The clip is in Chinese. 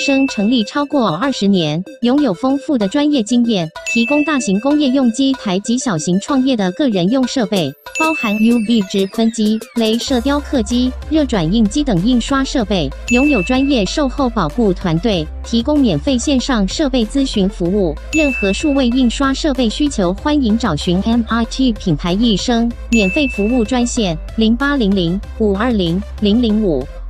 生成立超过20年，拥有丰富的专业经验，提供大型工业用机台及小型创业的个人用设备，包含 UV 值分机、雷射雕刻机、热转印机等印刷设备，拥有专业售后保护团队，提供免费线上设备咨询服务。任何数位印刷设备需求，欢迎找寻 MIT 品牌益生免费服务专线：0800-520-005。